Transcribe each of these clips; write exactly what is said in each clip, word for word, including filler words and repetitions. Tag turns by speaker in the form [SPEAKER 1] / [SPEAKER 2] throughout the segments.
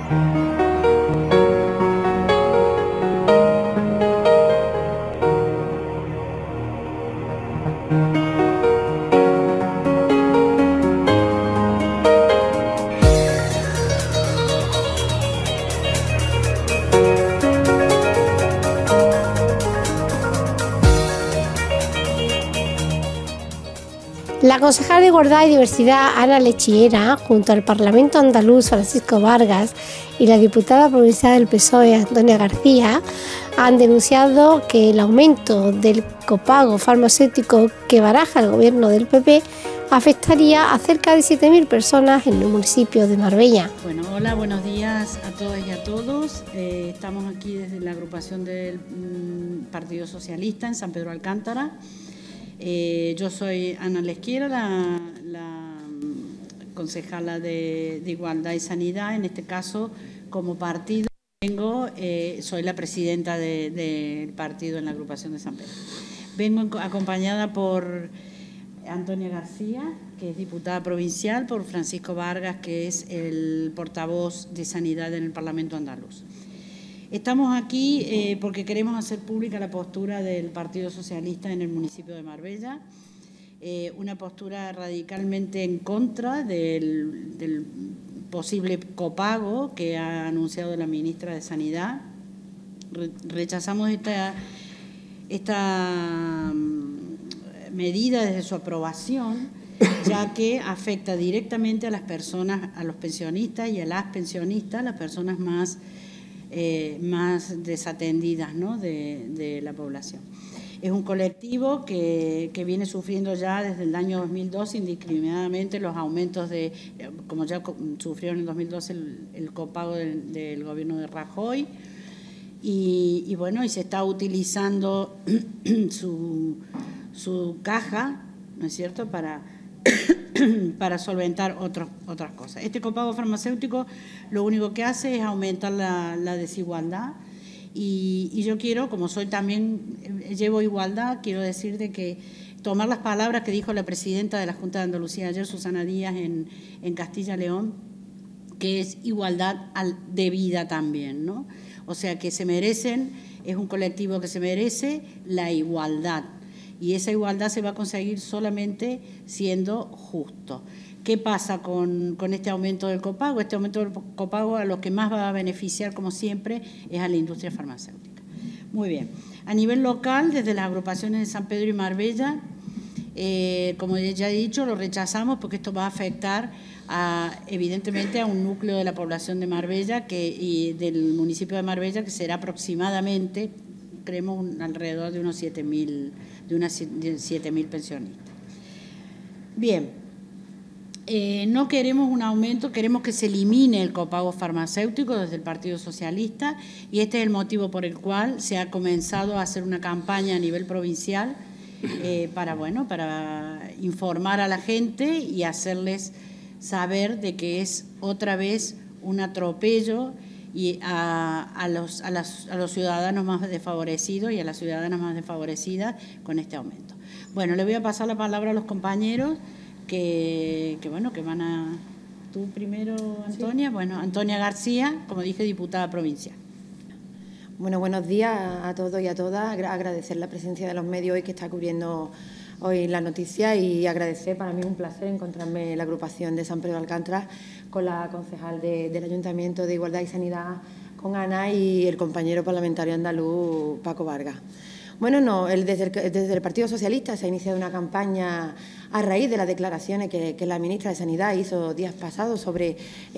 [SPEAKER 1] La concejal de Igualdad y Diversidad, Ana Lechillera, junto al Parlamento andaluz, Francisco Vargas, y la diputada provincial del P S O E, Antonia García, han denunciado que el aumento del copago farmacéutico que baraja el gobierno del P P afectaría a cerca de siete mil personas en el municipio de Marbella.
[SPEAKER 2] Bueno, hola, buenos días a todas y a todos. Eh, estamos aquí desde la agrupación del mm, Partido Socialista en San Pedro Alcántara. Eh, yo soy Ana Lechillera, la, la concejala de, de Igualdad y Sanidad. En este caso, como partido, vengo, eh, soy la presidenta del de, partido en la agrupación de San Pedro. Vengo acompañada por Antonia García, que es diputada provincial, por Francisco Vargas, que es el portavoz de Sanidad en el Parlamento andaluz. Estamos aquí eh, porque queremos hacer pública la postura del Partido Socialista en el municipio de Marbella, eh, una postura radicalmente en contra del, del posible copago que ha anunciado la ministra de Sanidad. Re, rechazamos esta, esta medida desde su aprobación, ya que afecta directamente a las personas, a los pensionistas y a las pensionistas, las personas más Eh, más desatendidas, ¿no?, de, de la población. Es un colectivo que, que viene sufriendo ya desde el año dos mil doce indiscriminadamente los aumentos de, como ya sufrieron en dos mil doce el, el copago del, del gobierno de Rajoy, y, y bueno, y se está utilizando su, su caja, ¿no es cierto?, para para solventar otros, otras cosas. Este copago farmacéutico lo único que hace es aumentar la, la desigualdad y, y yo quiero, como soy también, llevo igualdad, quiero decir de que tomar las palabras que dijo la presidenta de la Junta de Andalucía ayer, Susana Díaz, en, en Castilla y León, que es igualdad al, de vida también, ¿no? O sea, que se merecen, es un colectivo que se merece la igualdad. Y esa igualdad se va a conseguir solamente siendo justo. ¿Qué pasa con, con este aumento del copago? Este aumento del copago a los que más va a beneficiar, como siempre, es a la industria farmacéutica. Muy bien. A nivel local, desde las agrupaciones de San Pedro y Marbella, eh, como ya he dicho, lo rechazamos porque esto va a afectar a, evidentemente a un núcleo de la población de Marbella que, y del municipio de Marbella, que será aproximadamente, creemos, un, alrededor de unos siete mil de unas siete mil pensionistas. Bien, eh, no queremos un aumento, queremos que se elimine el copago farmacéutico desde el Partido Socialista y este es el motivo por el cual se ha comenzado a hacer una campaña a nivel provincial eh, para, bueno, para informar a la gente y hacerles saber de que es otra vez un atropello y a, a, los, a, las, a los ciudadanos más desfavorecidos y a las ciudadanas más desfavorecidas con este aumento. Bueno, le voy a pasar la palabra a los compañeros que, que bueno, que van a... Tú primero, Antonia. Sí. Bueno, Antonia García, como dije, diputada provincial.
[SPEAKER 3] Bueno, buenos días a todos y a todas. Agradecer la presencia de los medios hoy que está cubriendo hoy la noticia y agradecer, para mí es un placer encontrarme en la agrupación de San Pedro de Alcántara con la concejal de, del Ayuntamiento de Igualdad y Sanidad, con Ana, y el compañero parlamentario andaluz Paco Vargas. Bueno, no, el, desde, el, desde el Partido Socialista se ha iniciado una campaña a raíz de las declaraciones que, que la ministra de Sanidad hizo días pasados sobre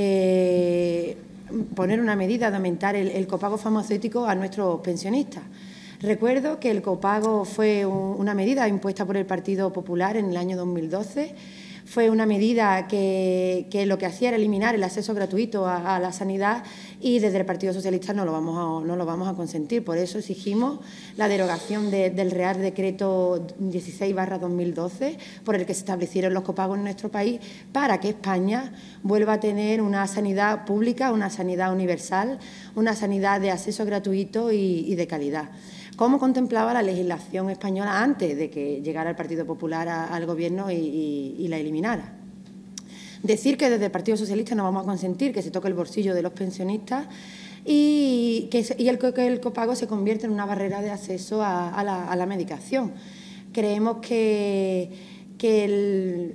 [SPEAKER 3] eh, poner una medida de aumentar el, el copago farmacéutico a nuestros pensionistas. Recuerdo que el copago fue un, una medida impuesta por el Partido Popular en el año dos mil doce. Fue una medida que, que lo que hacía era eliminar el acceso gratuito a, a la sanidad y desde el Partido Socialista no lo vamos a, no lo vamos a consentir. Por eso exigimos la derogación de, del Real Decreto dieciséis barra dos mil doce, por el que se establecieron los copagos en nuestro país, para que España vuelva a tener una sanidad pública, una sanidad universal, una sanidad de acceso gratuito y, y de calidad, como contemplaba la legislación española antes de que llegara el Partido Popular a, al Gobierno y, y, y la eliminara. Decir que desde el Partido Socialista no vamos a consentir que se toque el bolsillo de los pensionistas y que, y el, que el copago se convierte en una barrera de acceso a, a, la, a la medicación. Creemos que, que el,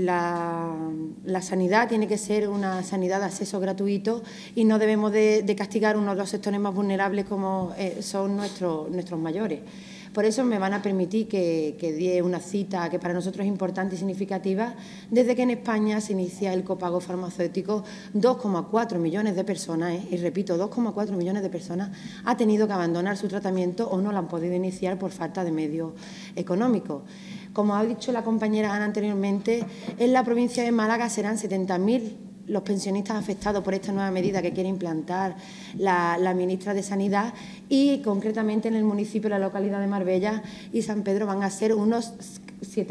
[SPEAKER 3] la, la sanidad tiene que ser una sanidad de acceso gratuito y no debemos de, de castigar uno de los sectores más vulnerables como eh, son nuestros, nuestros mayores. Por eso me van a permitir que, que dé una cita que para nosotros es importante y significativa. Desde que en España se inicia el copago farmacéutico, dos coma cuatro millones de personas, ¿eh? y repito, dos coma cuatro millones de personas ha tenido que abandonar su tratamiento o no lo han podido iniciar por falta de medios económicos. Como ha dicho la compañera Ana anteriormente, en la provincia de Málaga serán setenta mil los pensionistas afectados por esta nueva medida que quiere implantar la, la ministra de Sanidad, y concretamente en el municipio, la localidad de Marbella y San Pedro van a ser unos siete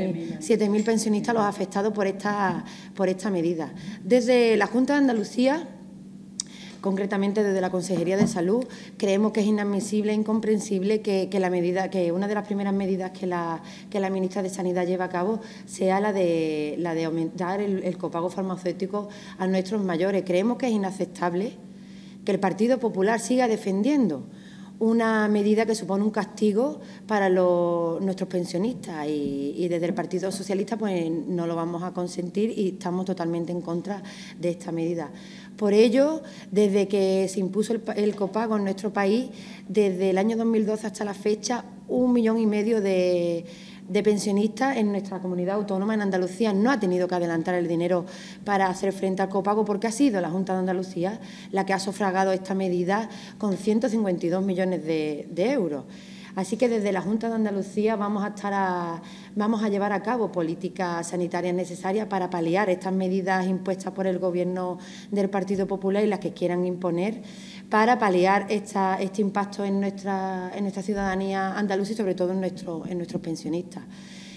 [SPEAKER 3] mil pensionistas los afectados por esta, por esta medida. Desde la Junta de Andalucía, concretamente desde la Consejería de Salud, creemos que es inadmisible e incomprensible que, que, la medida, que una de las primeras medidas que la, que la ministra de Sanidad lleva a cabo sea la de, la de aumentar el, el copago farmacéutico a nuestros mayores. Creemos que es inaceptable que el Partido Popular siga defendiendo una medida que supone un castigo para los, nuestros pensionistas y, y desde el Partido Socialista pues no lo vamos a consentir y estamos totalmente en contra de esta medida. Por ello, desde que se impuso el, el copago en nuestro país, desde el año dos mil doce hasta la fecha, un millón y medio de, de pensionistas en nuestra comunidad autónoma, en Andalucía, no ha tenido que adelantar el dinero para hacer frente al copago, porque ha sido la Junta de Andalucía la que ha sufragado esta medida con ciento cincuenta y dos millones de, de euros. Así que desde la Junta de Andalucía vamos a, estar a, vamos a llevar a cabo políticas sanitarias necesarias para paliar estas medidas impuestas por el Gobierno del Partido Popular y las que quieran imponer para paliar esta, este impacto en nuestra, en nuestra ciudadanía andaluza y sobre todo en, nuestro, en nuestros pensionistas.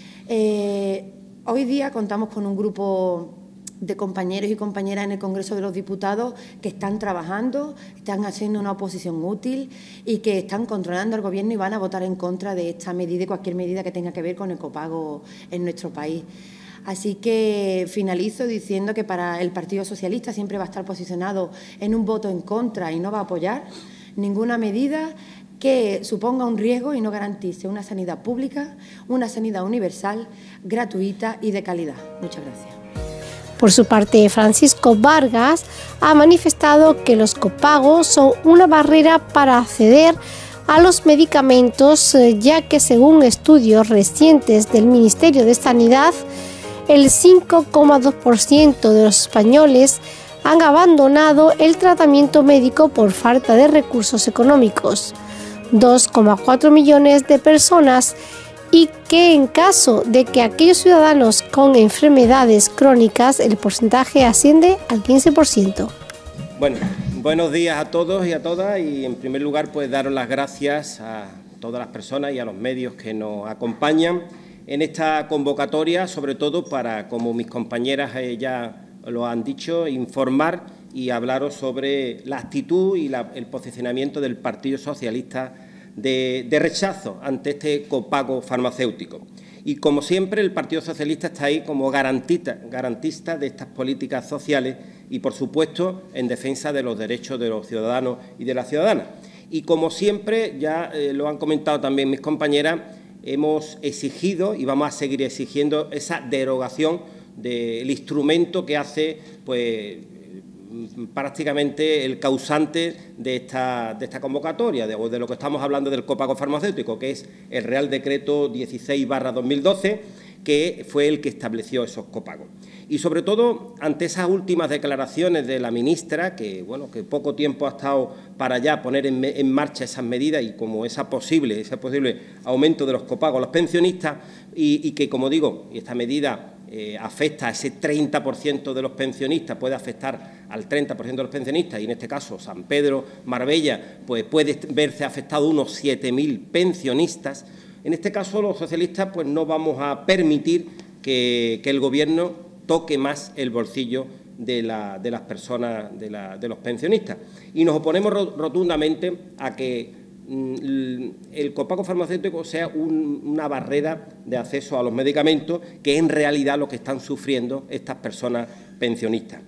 [SPEAKER 3] Eh, hoy día contamos con un grupo de compañeros y compañeras en el Congreso de los Diputados que están trabajando, están haciendo una oposición útil y que están controlando al Gobierno y van a votar en contra de esta medida y cualquier medida que tenga que ver con el copago en nuestro país. Así que finalizo diciendo que para el Partido Socialista siempre va a estar posicionado en un voto en contra y no va a apoyar ninguna medida que suponga un riesgo y no garantice una sanidad pública, una sanidad universal, gratuita y de calidad. Muchas gracias.
[SPEAKER 1] Por su parte, Francisco Vargas ha manifestado que los copagos son una barrera para acceder a los medicamentos, ya que según estudios recientes del Ministerio de Sanidad, el cinco coma dos por ciento de los españoles han abandonado el tratamiento médico por falta de recursos económicos, dos coma cuatro millones de personas, y que en caso de que aquellos ciudadanos con enfermedades crónicas el porcentaje asciende al quince por ciento.
[SPEAKER 4] Bueno, buenos días a todos y a todas y en primer lugar pues daros las gracias a todas las personas y a los medios que nos acompañan en esta convocatoria, sobre todo para, como mis compañeras eh, ya lo han dicho, informar y hablaros sobre la actitud y la, el posicionamiento del Partido Socialista De, de rechazo ante este copago farmacéutico. Y, como siempre, el Partido Socialista está ahí como garantista, garantista de estas políticas sociales y, por supuesto, en defensa de los derechos de los ciudadanos y de las ciudadanas. Y, como siempre, ya eh, lo han comentado también mis compañeras, hemos exigido y vamos a seguir exigiendo esa derogación del instrumento que hace, pues, prácticamente el causante de esta, de esta convocatoria, de, o de lo que estamos hablando del copago farmacéutico, que es el Real Decreto dieciséis barra dos mil doce, que fue el que estableció esos copagos. Y, sobre todo, ante esas últimas declaraciones de la ministra, que, bueno, que poco tiempo ha estado para ya poner en, en marcha esas medidas y como esa posible, ese posible aumento de los copagos a los pensionistas y, y que, como digo, esta medida Eh, afecta a ese treinta por ciento de los pensionistas, puede afectar al treinta por ciento de los pensionistas y en este caso San Pedro, Marbella, pues puede verse afectado unos siete mil pensionistas. En este caso los socialistas pues no vamos a permitir que, que el Gobierno toque más el bolsillo de, la, de las personas, de, la, de los pensionistas y nos oponemos rotundamente a que el copago farmacéutico sea un, una barrera de acceso a los medicamentos, que en realidad lo que están sufriendo estas personas pensionistas.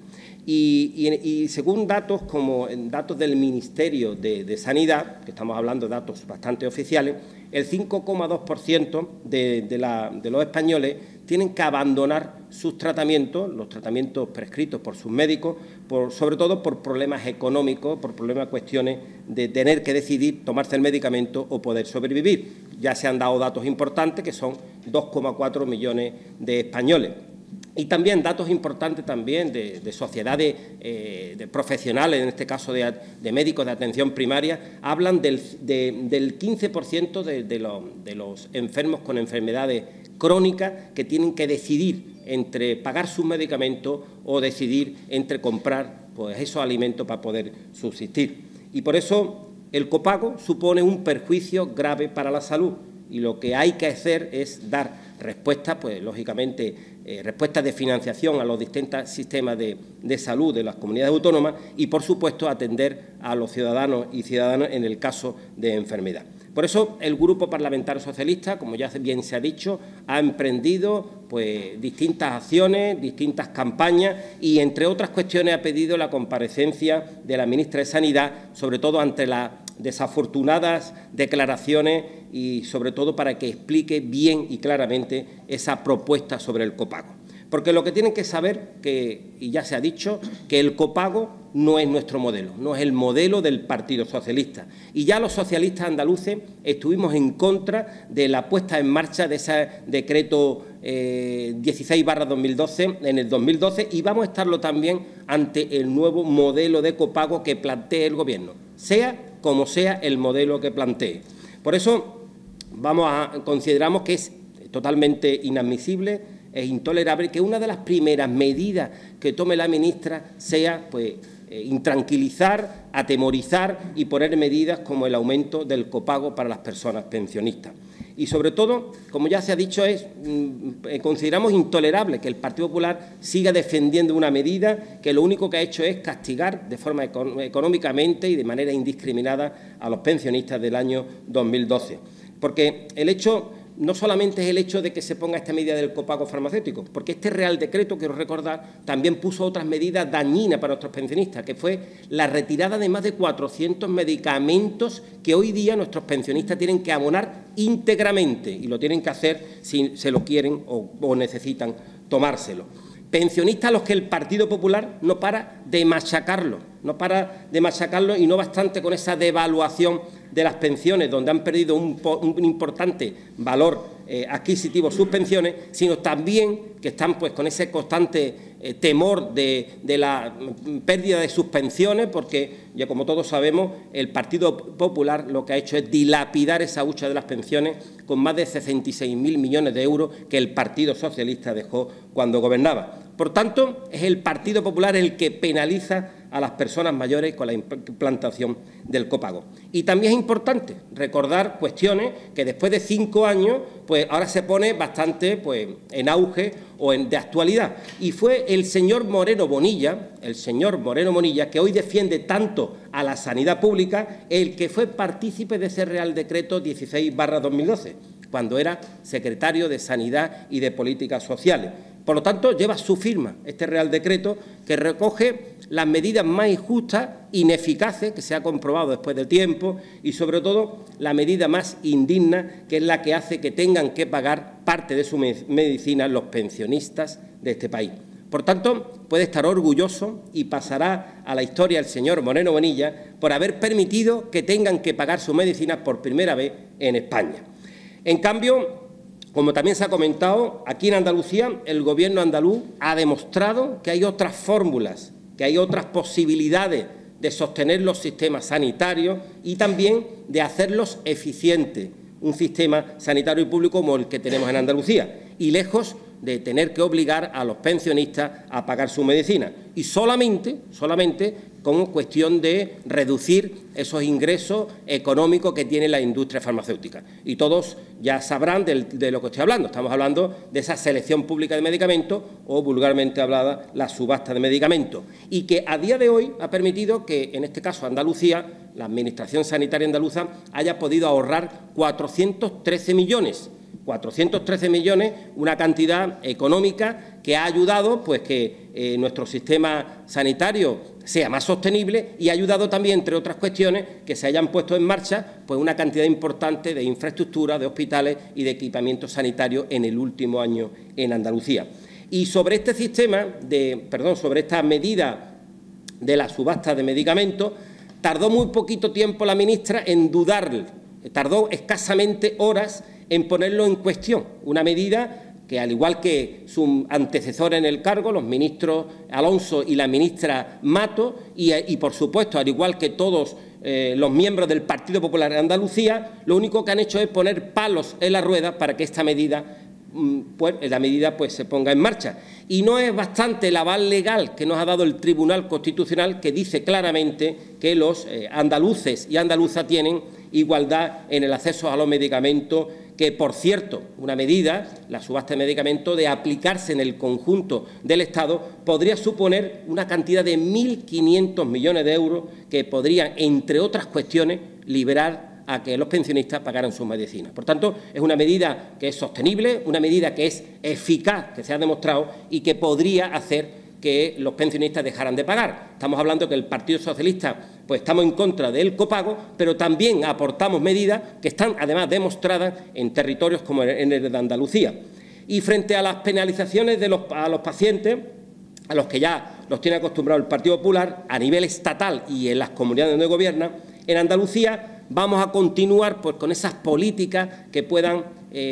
[SPEAKER 4] Y, y, y según datos como datos del Ministerio de, de Sanidad, que estamos hablando de datos bastante oficiales, el cinco coma dos por ciento de, de, la, de los españoles tienen que abandonar sus tratamientos, los tratamientos prescritos por sus médicos, por, sobre todo por problemas económicos, por problemas, cuestiones de tener que decidir tomarse el medicamento o poder sobrevivir. Ya se han dado datos importantes, que son dos coma cuatro millones de españoles. Y también datos importantes también de, de sociedades eh, de profesionales, en este caso de, de médicos de atención primaria, hablan del, de, del quince por ciento de, de, lo, de los enfermos con enfermedades crónicas que tienen que decidir entre pagar sus medicamentos o decidir entre comprar pues, esos alimentos para poder subsistir. Y por eso el copago supone un perjuicio grave para la salud y lo que hay que hacer es dar respuestas, pues lógicamente, eh, respuestas de financiación a los distintos sistemas de, de salud de las comunidades autónomas y, por supuesto, atender a los ciudadanos y ciudadanas en el caso de enfermedad. Por eso, el Grupo Parlamentario Socialista, como ya bien se ha dicho, ha emprendido pues, distintas acciones, distintas campañas y, entre otras cuestiones, ha pedido la comparecencia de la ministra de Sanidad, sobre todo ante las desafortunadas declaraciones y, sobre todo, para que explique bien y claramente esa propuesta sobre el copago. Porque lo que tienen que saber, que, y ya se ha dicho, que el copago no es nuestro modelo, no es el modelo del Partido Socialista. Y ya los socialistas andaluces estuvimos en contra de la puesta en marcha de ese decreto eh, dieciséis barra dos mil doce en el dos mil doce y vamos a estarlo también ante el nuevo modelo de copago que plantee el Gobierno, sea como sea el modelo que plantee. Por eso vamos a, consideramos que es totalmente inadmisible, es intolerable que una de las primeras medidas que tome la ministra sea pues, eh, intranquilizar, atemorizar y poner medidas como el aumento del copago para las personas pensionistas. Y, sobre todo, como ya se ha dicho, es, eh, consideramos intolerable que el Partido Popular siga defendiendo una medida que lo único que ha hecho es castigar de forma econ- económicamente y de manera indiscriminada a los pensionistas del año dos mil doce. Porque el hecho no solamente es el hecho de que se ponga esta medida del copago farmacéutico, porque este Real Decreto, quiero recordar, también puso otras medidas dañinas para nuestros pensionistas, que fue la retirada de más de cuatrocientos medicamentos que hoy día nuestros pensionistas tienen que abonar íntegramente y lo tienen que hacer si se lo quieren o, o necesitan tomárselo. Pensionistas a los que el Partido Popular no para de machacarlo, no para de machacarlo y no bastante con esa devaluación de las pensiones, donde han perdido un, un importante valor eh, adquisitivo sus pensiones, sino también que están pues, con ese constante eh, temor de, de la pérdida de sus pensiones, porque, ya como todos sabemos, el Partido Popular lo que ha hecho es dilapidar esa hucha de las pensiones con más de sesenta y seis mil millones de euros que el Partido Socialista dejó cuando gobernaba. Por tanto, es el Partido Popular el que penaliza a las personas mayores con la implantación del copago. Y también es importante recordar cuestiones que después de cinco años, pues ahora se pone bastante pues, en auge o en, de actualidad. Y fue el señor Moreno Bonilla, el señor Moreno Bonilla, que hoy defiende tanto a la sanidad pública, el que fue partícipe de ese Real Decreto dieciséis barra dos mil doce, cuando era secretario de Sanidad y de Políticas Sociales. Por lo tanto, lleva su firma este Real Decreto que recoge las medidas más injustas, ineficaces, que se ha comprobado después del tiempo, y, sobre todo, la medida más indigna, que es la que hace que tengan que pagar parte de su medicina los pensionistas de este país. Por tanto, puede estar orgulloso y pasará a la historia el señor Moreno Bonilla por haber permitido que tengan que pagar su medicina por primera vez en España. En cambio, como también se ha comentado, aquí en Andalucía el Gobierno andaluz ha demostrado que hay otras fórmulas, que hay otras posibilidades de sostener los sistemas sanitarios y también de hacerlos eficientes, un sistema sanitario y público como el que tenemos en Andalucía, y lejos de tener que obligar a los pensionistas a pagar su medicina. Y solamente, solamente con cuestión de reducir esos ingresos económicos que tiene la industria farmacéutica. Y todos ya sabrán de, de lo que estoy hablando. Estamos hablando de esa selección pública de medicamentos o, vulgarmente hablada, la subasta de medicamentos. Y que a día de hoy ha permitido que, en este caso, Andalucía, la Administración Sanitaria andaluza, haya podido ahorrar cuatrocientos trece millones. cuatrocientos trece millones, una cantidad económica que ha ayudado pues, que eh, nuestro sistema sanitario sea más sostenible y ha ayudado también, entre otras cuestiones, que se hayan puesto en marcha pues, una cantidad importante de infraestructuras, de hospitales y de equipamientos sanitarios en el último año en Andalucía. Y sobre este sistema, de, perdón, sobre esta medida de la subasta de medicamentos, tardó muy poquito tiempo la ministra en dudar, tardó escasamente horas en ponerlo en cuestión, una medida que, al igual que su antecesor en el cargo, los ministros Alonso y la ministra Mato, y, y por supuesto, al igual que todos eh, los miembros del Partido Popular de Andalucía, lo único que han hecho es poner palos en la rueda para que esta medida, pues, la medida pues, se ponga en marcha. Y no es bastante el aval legal que nos ha dado el Tribunal Constitucional, que dice claramente que los eh, andaluces y andaluzas tienen igualdad en el acceso a los medicamentos, que, por cierto, una medida, la subasta de medicamentos, de aplicarse en el conjunto del Estado, podría suponer una cantidad de mil quinientos millones de euros que podrían, entre otras cuestiones, liberar a que los pensionistas pagaran sus medicinas. Por tanto, es una medida que es sostenible, una medida que es eficaz, que se ha demostrado, y que podría hacer que los pensionistas dejaran de pagar. Estamos hablando que el Partido Socialista, pues estamos en contra del copago, pero también aportamos medidas que están además demostradas en territorios como en el de Andalucía. Y frente a las penalizaciones de los, a los pacientes, a los que ya los tiene acostumbrado el Partido Popular, a nivel estatal y en las comunidades donde gobierna, en Andalucía vamos a continuar pues, con esas políticas que puedan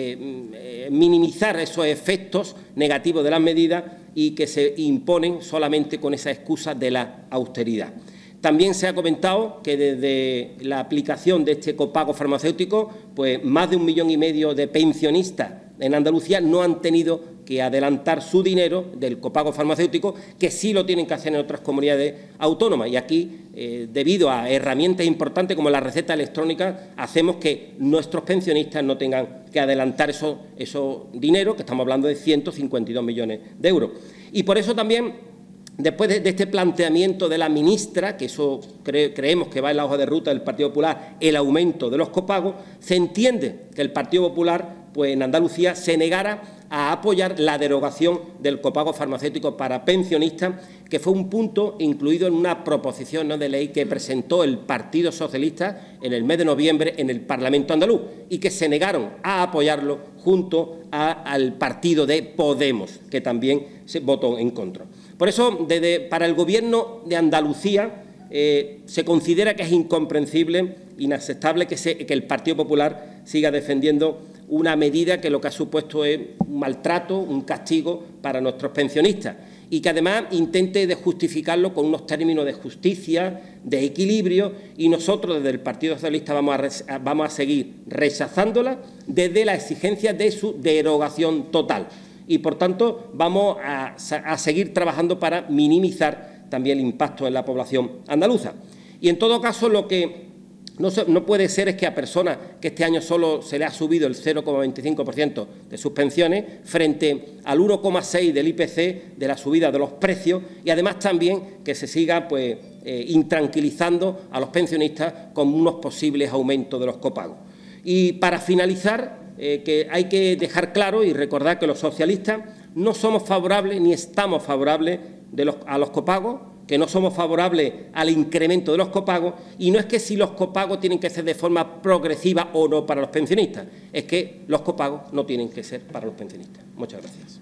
[SPEAKER 4] eh, minimizar esos efectos negativos de las medidas y que se imponen solamente con esa excusa de la austeridad. También se ha comentado que desde la aplicación de este copago farmacéutico, pues más de un millón y medio de pensionistas en Andalucía no han tenido que adelantar su dinero del copago farmacéutico, que sí lo tienen que hacer en otras comunidades autónomas. Y aquí, eh, debido a herramientas importantes como la receta electrónica, hacemos que nuestros pensionistas no tengan que adelantar esos esos dineros, que estamos hablando de ciento cincuenta y dos millones de euros. Y por eso también, después de, de este planteamiento de la ministra, que eso cre, creemos que va en la hoja de ruta del Partido Popular, el aumento de los copagos, se entiende que el Partido Popular, pues en Andalucía, se negara a apoyar la derogación del copago farmacéutico para pensionistas, que fue un punto incluido en una proposición ¿no? de ley que presentó el Partido Socialista en el mes de noviembre en el Parlamento andaluz y que se negaron a apoyarlo junto a, al partido de Podemos, que también se votó en contra. Por eso, desde, para el Gobierno de Andalucía, eh, se considera que es incomprensible, inaceptable que, se, que el Partido Popular siga defendiendo una medida que lo que ha supuesto es un maltrato, un castigo para nuestros pensionistas y que además intente de justificarlo con unos términos de justicia, de equilibrio, y nosotros desde el Partido Socialista vamos a, vamos a seguir rechazándola desde la exigencia de su derogación total. Y, por tanto, vamos a, a seguir trabajando para minimizar también el impacto en la población andaluza. Y, en todo caso, lo que no, no puede ser es que a personas que este año solo se le ha subido el cero coma veinticinco por ciento de sus pensiones frente al uno coma seis por ciento del I P C de la subida de los precios, y además también que se siga pues, eh, intranquilizando a los pensionistas con unos posibles aumentos de los copagos. Y, para finalizar, Eh, que hay que dejar claro y recordar que los socialistas no somos favorables ni estamos favorables de los, a los copagos, que no somos favorables al incremento de los copagos, y no es que si los copagos tienen que ser de forma progresiva o no para los pensionistas, es que los copagos no tienen que ser para los pensionistas. Muchas gracias.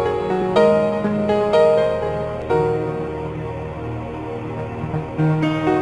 [SPEAKER 5] Thank you.